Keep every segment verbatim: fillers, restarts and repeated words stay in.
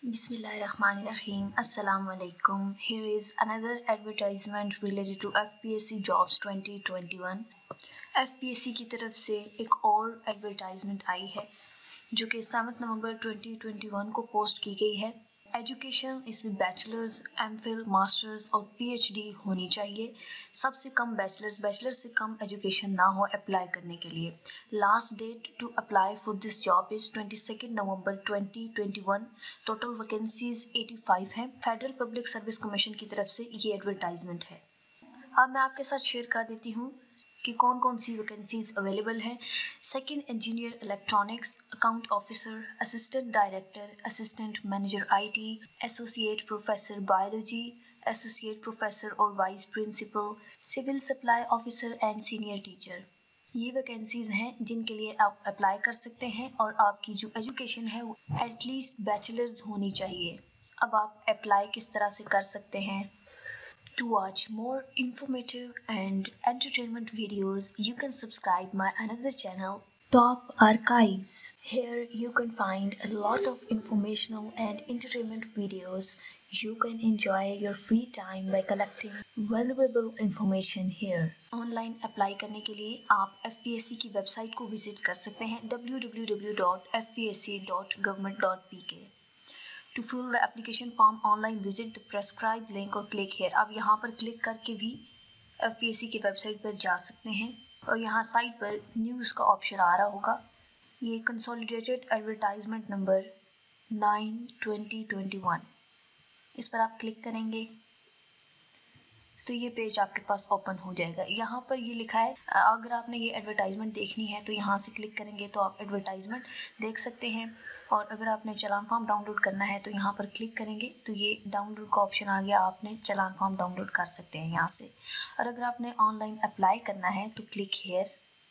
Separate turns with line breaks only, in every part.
Bismillahirrahmanirrahim. Assalamu alaikum. Here is another advertisement related to F P S C Jobs twenty twenty-one. F P S C की तरफ से एक और advertisement आई है जो कि सात नवंबर twenty twenty-one को पोस्ट की गई है। एजुकेशन इसमें बैचलर्स, एमफिल, मास्टर्स और पीएचडी होनी चाहिए। सबसे कम बैचलर्स बैचलर्स से कम एजुकेशन ना हो अप्लाई करने के लिए। Last date to apply for this job is twenty-second November twenty twenty-one। Total vacancies eighty-five हैं। फेडरल पब्लिक सर्विस कमीशन की तरफ से ये एडवर्टाइजमेंट है। अब मैं आपके साथ शेयर कर देती हूँ कि कौन कौन सी वैकेंसीज अवेलेबल हैं। Second engineer electronics, account officer, assistant director, assistant manager IT, associate professor biology, associate professor और vice principal, civil supply officer and senior teacher. ये वैकेंसीज हैं जिनके लिए आप अप्लाई कर सकते हैं और आपकी जो एजुकेशन है वो एटलीस्ट बैचलर्स होनी चाहिए। अब आप अप्लाई किस तरह से कर सकते हैं? To watch more informative and entertainment videos, you can subscribe my another channel, Top Archives. Here you can find a lot of informational and entertainment videos. You can enjoy your free time by collecting valuable information here. Online apply करने के लिए आप F P S C की website को visit कर सकते हैं w w w dot f p s c dot government dot p k. To fill the application form online, visit the prescribed link और click here. आप यहाँ पर click करके भी F P S C की वेबसाइट पर जा सकते हैं और यहाँ साइट पर न्यूज़ का ऑप्शन आ रहा होगा। ये consolidated advertisement number nine twenty twenty-one, इस पर आप क्लिक करेंगे तो ये पेज आपके पास ओपन हो जाएगा। यहाँ पर ये लिखा है, अगर आपने ये एडवर्टाइजमेंट देखनी है तो यहाँ से क्लिक करेंगे तो आप एडवर्टाइजमेंट देख सकते हैं। और अगर आपने चालान फॉर्म डाउनलोड करना है तो यहाँ पर क्लिक करेंगे तो ये डाउनलोड का ऑप्शन आ गया, आपने चालान फॉर्म डाउनलोड कर सकते हैं यहाँ से। और अगर आपने ऑनलाइन अप्लाई करना है तो क्लिक हेयर,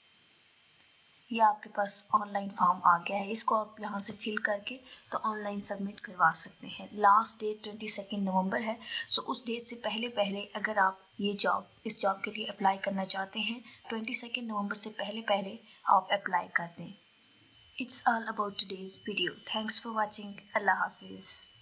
ये आपके पास ऑनलाइन फॉर्म आ गया है। इसको आप यहाँ से फिल करके तो ऑनलाइन सबमिट करवा सकते हैं। लास्ट डेट twenty-second नवंबर है, सो उस डेट से पहले पहले अगर आप ये जॉब इस जॉब के लिए अप्लाई करना चाहते हैं twenty-second नवंबर से पहले पहले आप अप्लाई कर दें। It's all about today's video. Thanks for watching. अल्लाह हाफिज़।